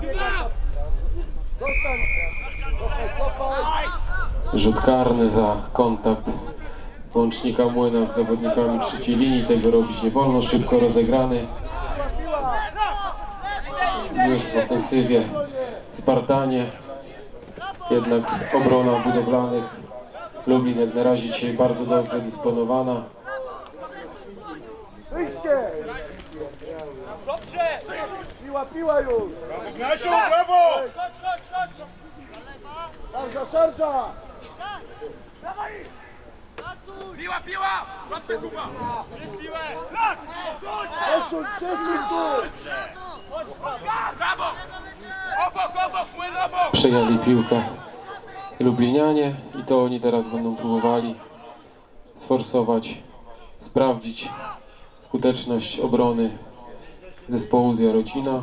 Rzut karny za kontakt łącznika Młyna z zawodnikami trzeciej linii. Tego robić nie wolno. Szybko rozegrany. Już w ofensywie Spartanie. Jednak obrona budowlanych Lublin jak na razie dzisiaj bardzo dobrze dysponowana. Wyjście! Dobrze! Piła już! Gasiu, brawo! Szarża, szarża! Piła! Dobrze, Kuba! Przesuń tu! Brawo! Obok, Młyn obok! Przejęli piłkę Lublinianie i to oni teraz będą próbowali sforsować, sprawdzić skuteczność obrony zespołu z Jarocina.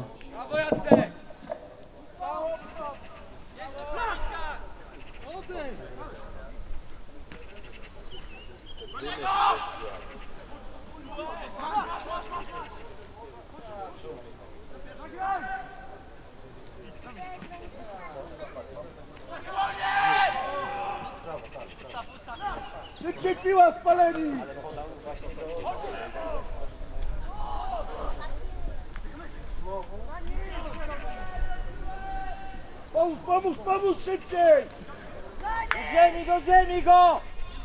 Szybciej piła spaleni! Pomóż szybciej! Do ziemi go!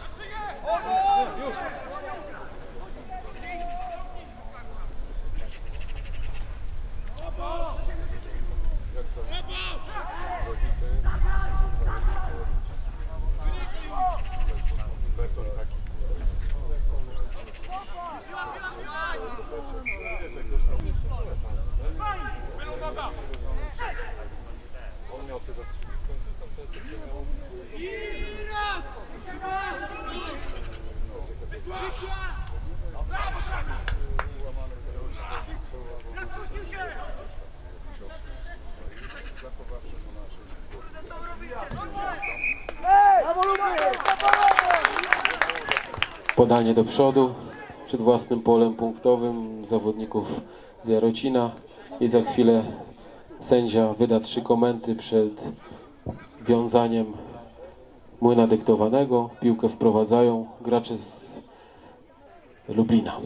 Podanie do przodu przed własnym polem punktowym zawodników z Jarocina i za chwilę sędzia wyda 3 komendy przed wiązaniem młyna dyktowanego. Piłkę wprowadzają gracze z Lublina.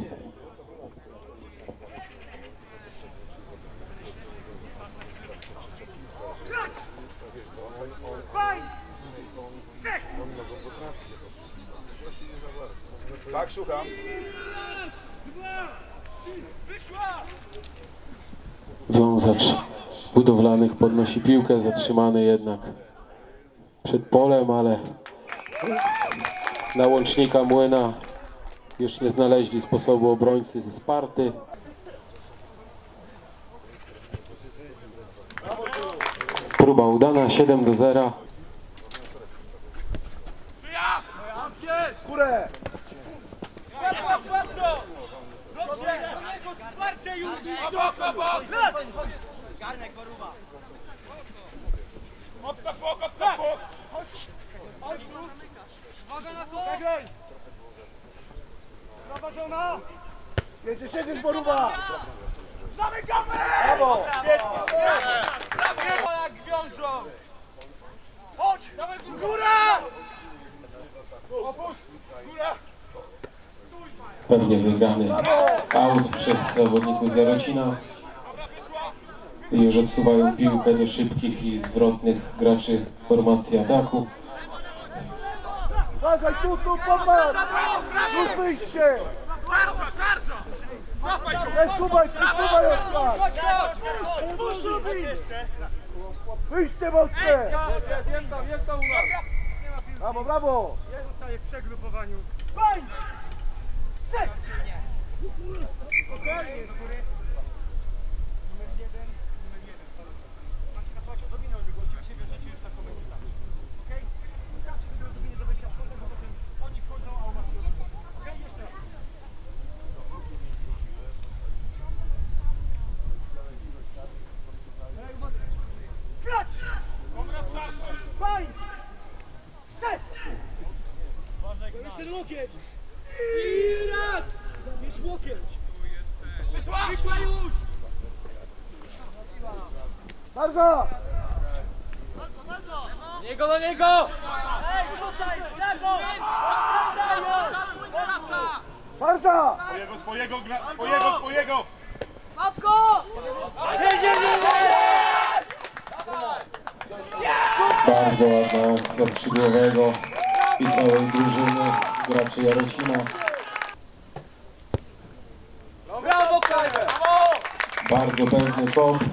Tak, szukam. Wiązacz budowlanych podnosi piłkę, zatrzymany jednak przed polem, ale na łącznika Młyna już nie znaleźli sposobu obrońcy ze Sparty. Próba udana, 7-0. Górę! Obok! Garnek poruba! Odstaw bok! Uwaga na to! Zagraj! Prowadzona! Siedzisz, Boruba! Zamykamy! Brawo! Brawo jak wiążą! Chodź! Dawaj góra! Góra! Pewnie wygrany aut przez zawodników z Jarocina. Już odsuwają piłkę do szybkich i zwrotnych graczy formacji ataku. Uważaj, tu, popatrz! Już wyjście! Szarża! Kubaj, Oskar! Wyjście mocne! Jest to u nas! Brawo! Ja zostaję w przegrupowaniu. Spokojnie, do góry. Numer 1. Macie kapłacie odrobinę odległości, a się bierzecie już na komendę. Okej? Wystarczy, żeby odrobinie do wejścia wchodzą, bo potem oni wchodzą, a u was się odbywa. Okej? Jeszcze raz. Grać! Fajn! Set! Jeszcze łokieć! I raz! Jest łokieć! Wyszła już! Bardzo! Niego do niego! Bardzo! Swojego! Bardzo ładna akcja skrzydłowego i całej drużyny graczy Jarocina. Brawo, Kajwer! Bardzo pewny pomp.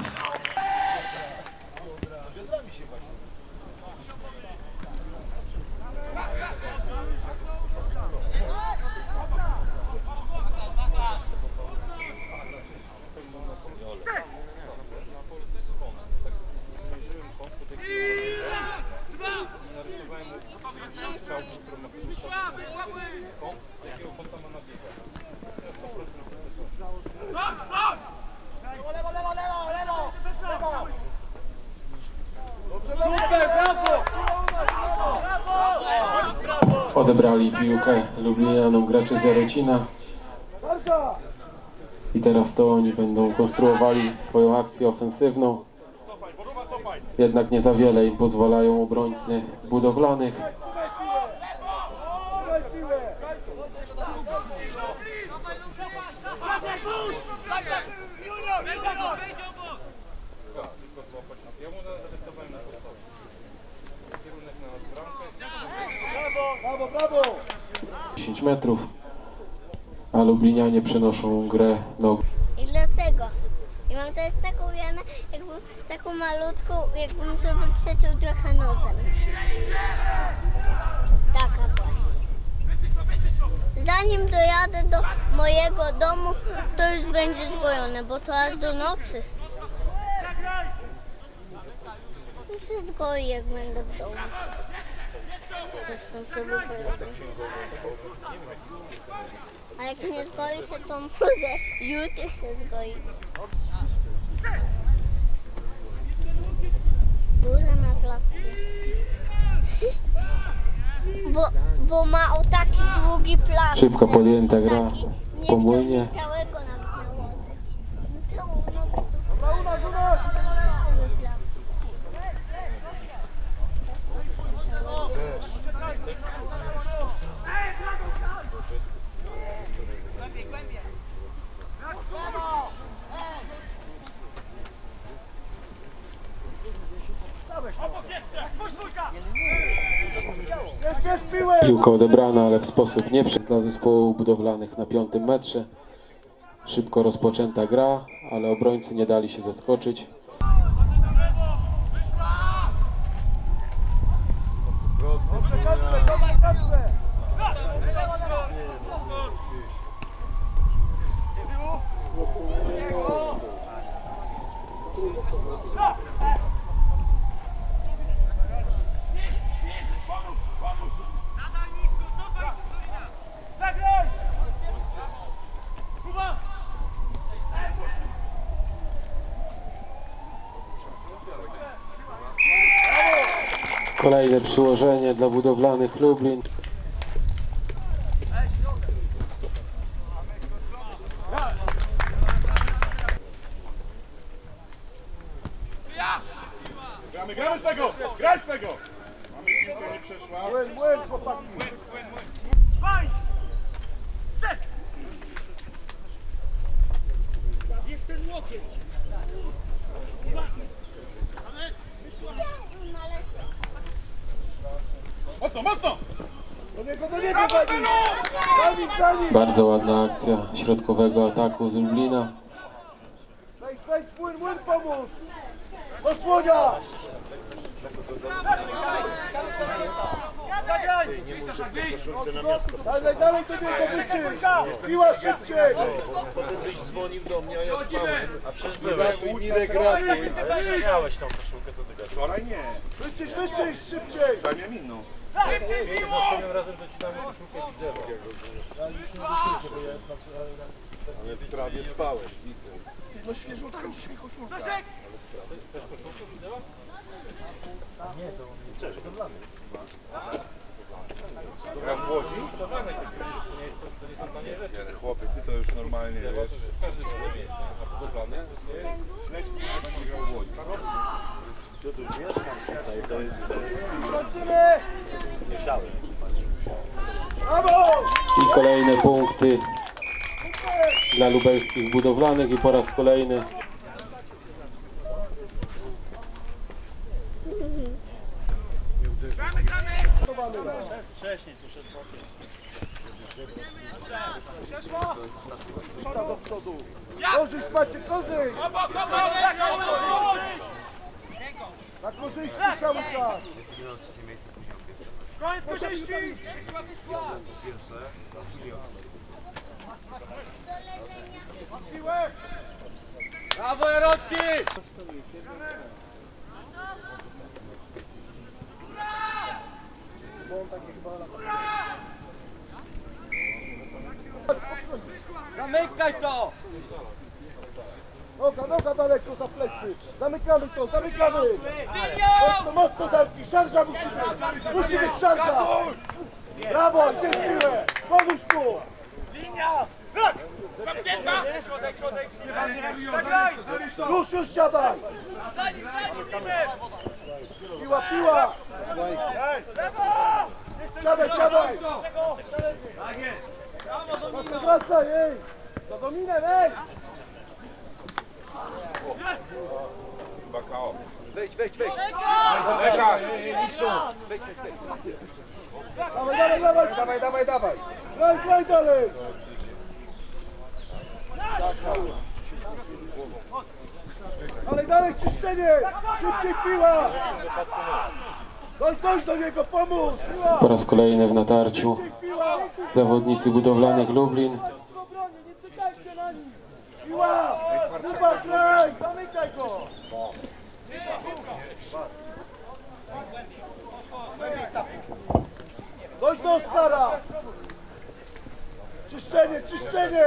Odebrali piłkę Lublinianom gracze z Jarocina Bardzo! i teraz to oni będą konstruowali swoją akcję ofensywną. Jednak nie za wiele im pozwalają obrońcy budowlanych. Daj piłę! Brawo, brawo! 10 metrów, a Lublinianie przenoszą grę do I dlatego. I mam teraz taką ranę, taką malutką, jakbym sobie przeciął trochę nosem. Taka właśnie. Zanim dojadę do mojego domu, to już będzie zgojone, bo to aż do nocy. To się zgoi, jak będę w domu. Coś tam sobie porobię. A jak nie zgoi się, to może jutro się zgoi. Burza na plastik. Bo ma o taki długi plac. Szybko podjęta gra Nie po chcę młynie. mi całego nawet nałożyć. Całą nogę to Dobra, u nas! cały plac. Bierz piłę! Piłka odebrana, ale w sposób nieprzed dla zespołu budowlanych na 5 metrze. Szybko rozpoczęta gra, ale obrońcy nie dali się zaskoczyć. Dobrze, Kacper, dobrze, Kacper! Kolejne przyłożenie dla budowlanych Lublin. Gramy z tego! Graj z tego! Mamy piłkę, nie przeszła. Młyn, chłopaki! Fight! Set! Jest ten łokieć! Mocno, mocno! Do niego, Dawid! Dawid! Bardzo ładna akcja środkowego ataku z Lublina. Wejdź, młyn, pomóż! Osłonia! Dalej do niego wyczyść! Piła szybciej! Potem byś dzwonił do mnie, a ja spałem. A przecież byłeś. Mirek ratuj. Ale nie miałeś tą koszulkę, co ty gadasz. Wczoraj nie. Wyczyść, szybciej! Wczoraj miałem inną. Ale w trawie spałem, widzę. No świeżutka, już mi koszulka. Ja w Łodzi? Chłopie, ty to już normalnie, wiesz. Leć, nie grał w Łodzi. Brawo! I kolejne punkty dla lubelskich budowlanych i po raz kolejny Do przodu. Korzyść macie, korzyść! Na korzyści cały czas! Koniec korzyści! Brawo, Jarocki! Zamykaj to! Noga daleko za plecy! Zamykamy to, zamykamy! Mocno, mocno zamknij! Szarża musi być! Musi być szarża! Brawo, gdzie piłę! Pomóż mu! Już siadaj! Piła, piła! Siadaj, siadaj! Wracaj, ej! Do dominę, weź! Wejdź, wejdź, wejdź. Dawaj, dawaj, dawaj! Dawaj, dawaj, dawaj. Graj dalej! Dalej, czyszczenie! Szybciej piła! Dojdź do niego, pomóż! po raz kolejny w natarciu Piła! zawodnicy budowlanych Lublin. Piła! Kuba, graj! Zamykaj go! Dojdź do Oskara! Czyszczenie, czyszczenie!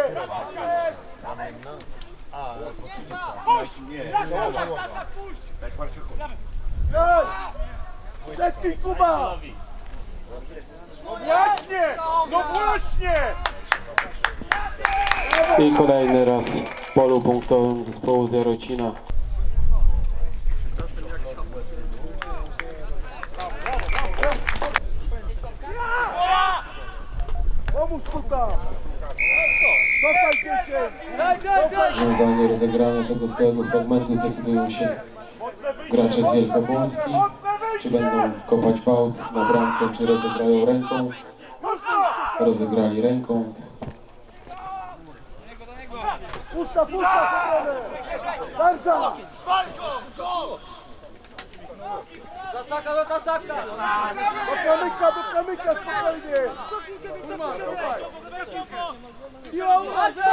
Graj! Przetnij, Kuba! Właśnie! No właśnie! I kolejny raz w polu punktowym zespołu z Jarocina. Pomóż Kuba! Cofaj 10! Wiązanie rozegrania tego stałego fragmentu zdecydują się gracze z Wielkopolski. Czy będą kopać pałt na bramkę, czy rozegrają ręką. Rozegrali ręką. Ustaw stronę! Bardzo! Zasaka do tasaka! Do kamyka, spokojnie! Piła uważaj!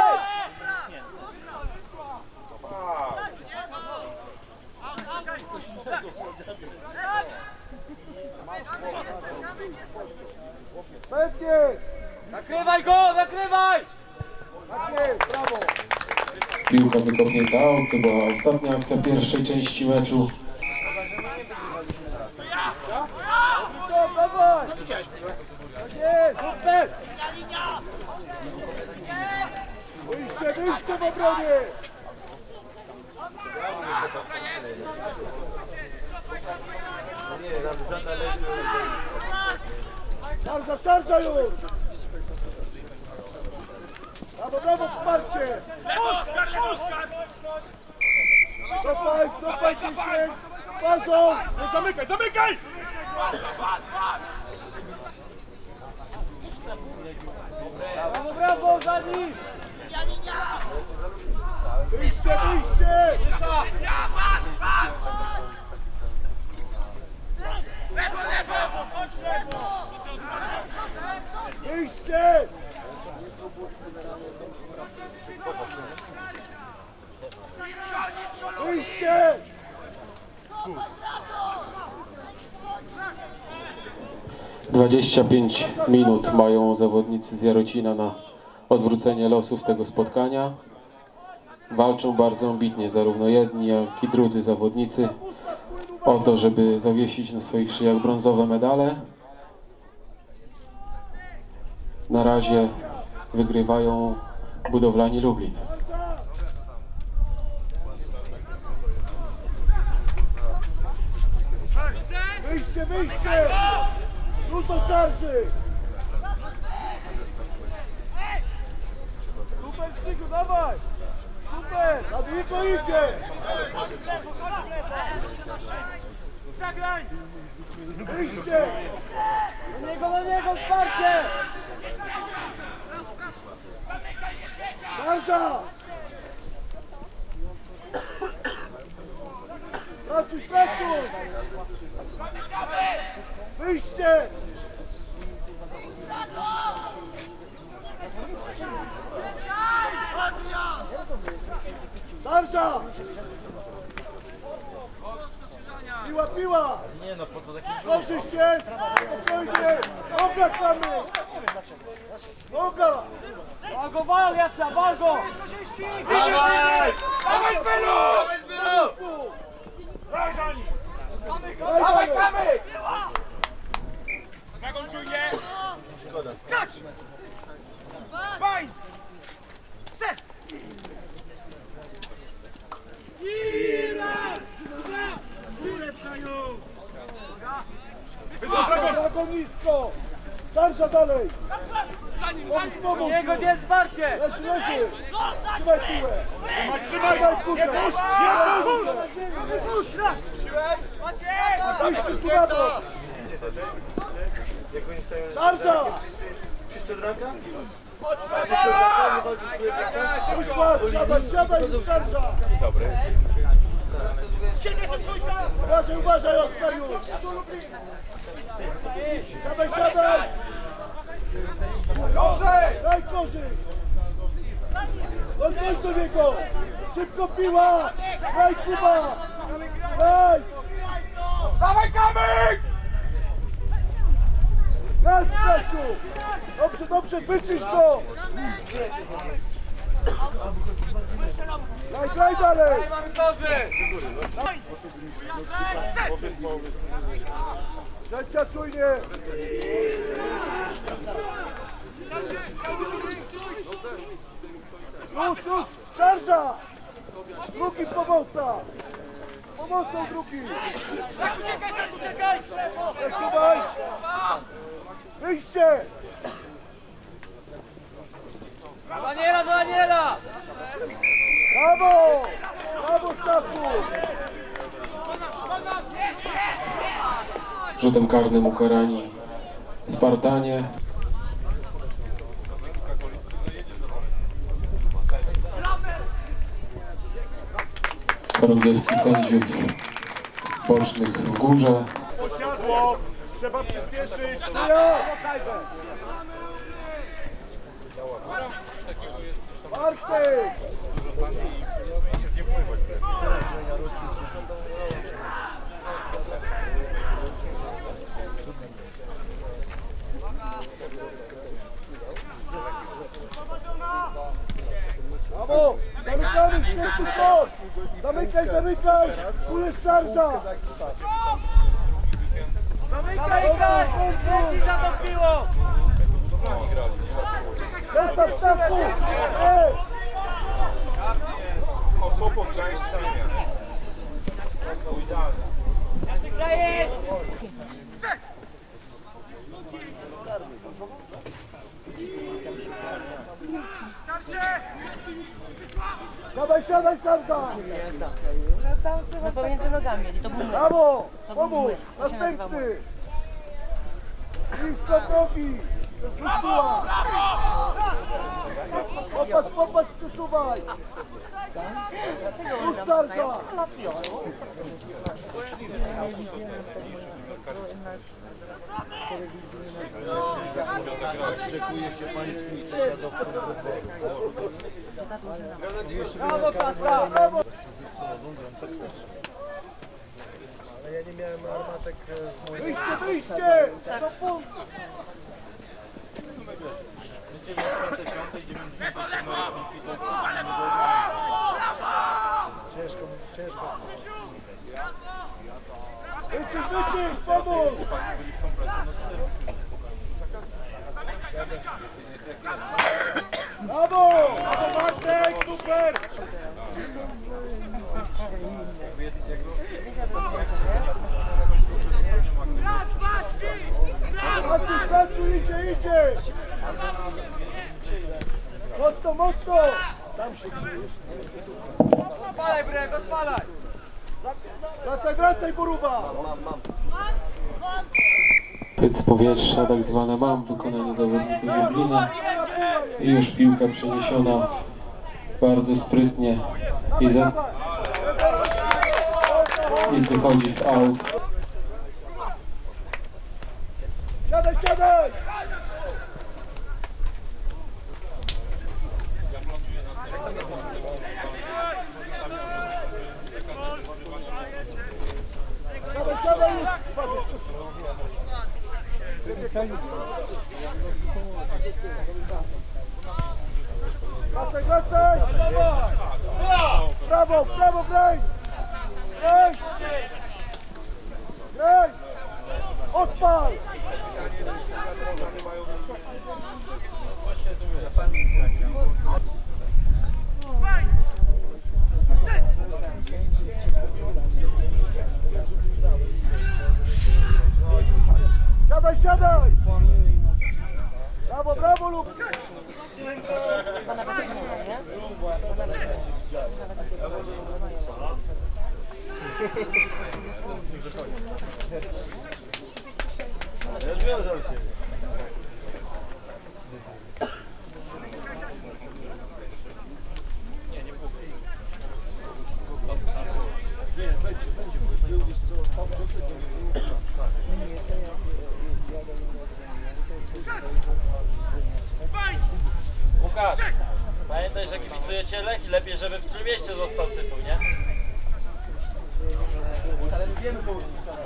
Pewnie! Nakrywaj go, nakrywaj! Tak jest, brawo! Piłka wykopnięta out, to była ostatnia akcja pierwszej części meczu. Dawaj! Tak jest! Super! Wyjście w obronie! Szarża już! Brawo, wsparcie! Cofaj 10! Bazą! Zamykaj! Brawo, za nim! Wyjście! Wyjście! Wyjście! 25 minut mają zawodnicy z Jarocina na odwrócenie losów tego spotkania. Walczą bardzo ambitnie zarówno jedni, jak i drudzy zawodnicy o to, żeby zawiesić na swoich szyjach brązowe medale. Na razie wygrywają budowlani Lublin. Wyjście, wyjście! Już do szarży! Super, Krzyku, dawaj! Super! Radwiko idzie! Zagraj! Wyjście! Na niego, wsparcie! Szarża! Pracuj, pracuj! Wyjście! Szarża! Piła, piła! Nie no, po co taki... Proszę się! Spokojnie! Noga klamy! Noga! Wal go, wal, Jacka, wal go! Dawaj! Dawaj, Zbylu! Daj za nim! Dawaj, kamyk! Jak on czuje? Skacz! Fajn! Set! I raz! Ulepszają! Brawo nisko! Szarża dalej! Pomóż, pomóż! Niego nie wsparcie! Leży, leży! Trzymaj piłę! Trzymaj kurczę! Nie puść! Nie puść! Wyjście tu na bok! Jak oni stają... Szarża! Wszyscy od ranka? Wszyscy od ranka? Nie walczysz tu jak Wyszła! Siadaj, siadaj! Szarża! Dobry. Uważaj, uważaj, Oskar już! Siadaj, siadaj! Daj korzyść! Chodź do niego! Szybko piła! Daj Kuba! Daj! Dawaj, kamyk! Gaz, Grzesiu! Dobrze, dobrze, wyczyść go! Daj dalej! Mamy korzy! Trzecia czujnie! Już! Szarża! Drugi pomocna! Pomocną drugi! Tak, uciekaj! Trzymaj! Wyjście! Do Daniela! Brawo! Brawo, Stachu! Rzutem karnym ukarani Spartanie. Rozgrywki sędziów bocznych w górze. Posiadło! Trzeba przyspieszyć! Ja! Bartek! Brawo! Zamykamy, świetny skok! Zamykaj! Tu jest szarża! Zamykaj! Leci za to piło! Zestaw Stachu! Ej! Dajesz! Siadaj, szarża! No pomiędzy nogami, to był Brawo! To był Pomóż! młyn. To się nazywa Następny! Blisko nogi! Wyszła! Popatrz, przesuwaj! Już szarża! Szykuje się pański prześladowcą wyboru. Brawo, Kacpa! Ale ja nie miałem armatek w moim... Wyjście! Do punktu! Ciężko. Wyczyść! Pomóż! Brawo! Brawo, Bartek! Super! Pracuj, idzie! Mocno, mocno! Tam się krzyż. Odpalaj, Brek, odpalaj! Wracaj, Boruba! Chwyt z powietrza, tak zwane mam, wykonanie zawodników z Lublina. I już piłka przeniesiona bardzo sprytnie i wychodzi w aut. Siadaj, siadaj! Siadaj, Wracaj! Brawo, graj! Odpal! Siadaj! Brawo, Lub! Łukasz, pamiętaj, że kibicujecie Lech i lepiej, żeby w Trójmieście został tytuł, nie? Ale my wiemy, bo...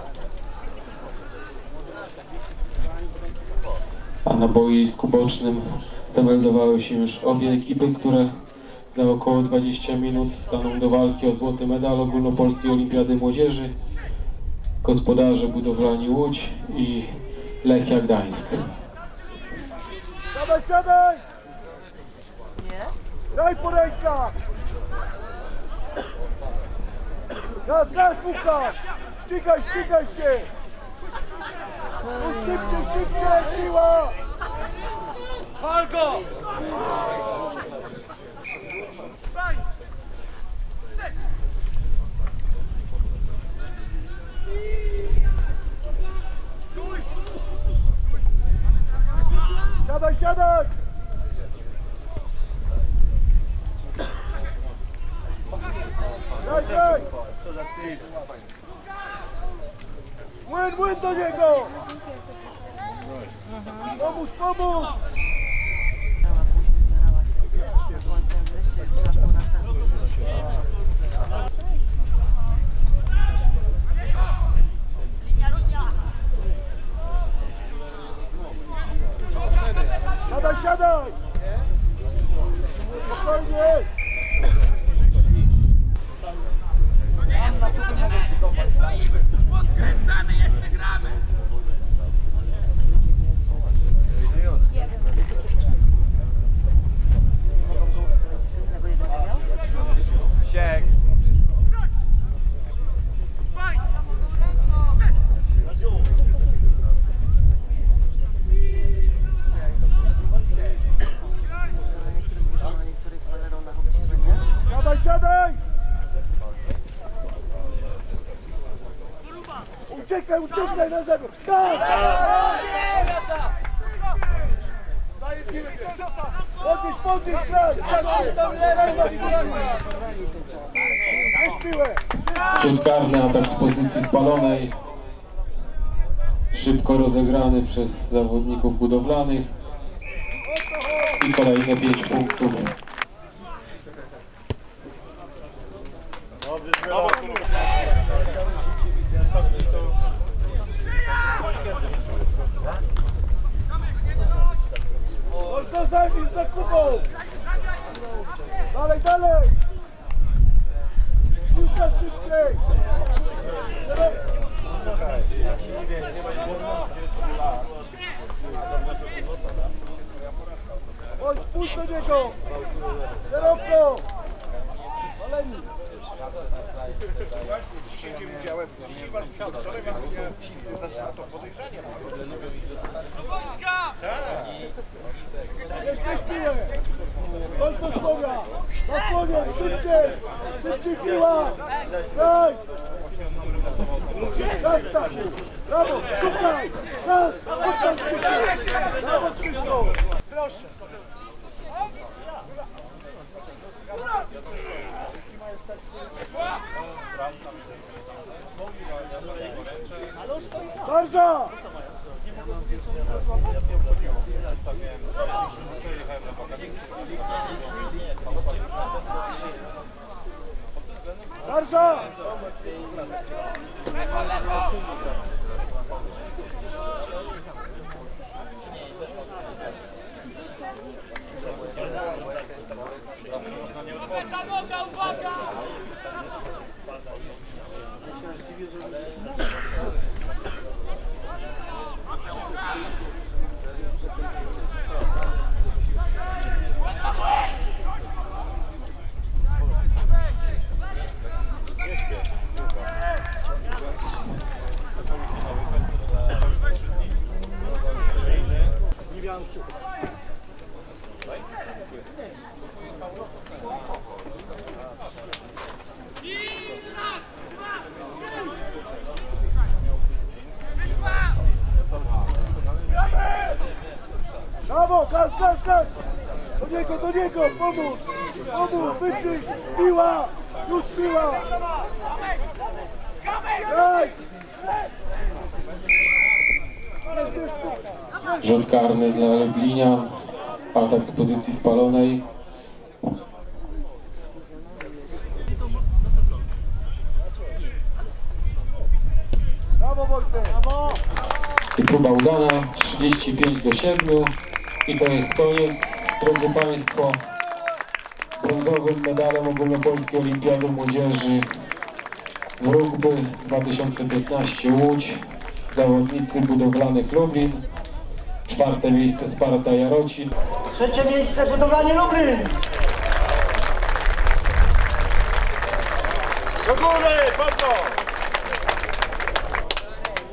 A na boisku bocznym zameldowały się już obie ekipy, które za około 20 minut staną do walki o złoty medal Ogólnopolskiej Olimpiady Młodzieży. Gospodarze Budowlani Łódź i Lechia Gdańsk. Siadaj! Nie? Daj po rękach! Gaz, Łukasz! Ścigaj się! Szybciej, siła! Wal go! Siadaj! Daj! Młyn do niego! Pomóż! Słońcem wreszcie trzeba było następnie. Siadaj! Spokojnie! Podkręcamy, jeszcze gramy! Siek! Na niektórych paleronach obcisłe, nie? Siadaj! Uciekaj na zewnątrz! Tak! Podnieś, Rzut karny, atak z pozycji spalonej. Szybko rozegrany przez zawodników budowlanych. I kolejne 5 punktów. Można zajmij za Kubą! Dalej! Piłka szybciej! Chodź, pójdź do niego! Szeroko! Oleni! Dzisiaj cię widziałem, wczoraj zaczyna to podejrzanie. Leci piła! Daj! Zastaw! Brawo! Szukaj! Czas! Oddaj Krzysztof! Brawo Krzysztof! Proszę! Barża! Barża! Brawo, gaz, gaz, gaz! Do niego, pomóż! Pomóż, wyczyść! Piła! Już piła! Daj! Rzut karny dla Lublinian. Atak z pozycji spalonej. Brawo, Wojtek! Brawo! I próba udana. 35-7. I to jest koniec, drodzy Państwo, z brązowym medalem Ogólnopolskiej Olimpiady Młodzieży w rugby 2015 Łódź, zawodnicy budowlanych Lublin, 4. miejsce Sparta Jarocin. 3. miejsce budowlanie Lublin! Do góry, Polko!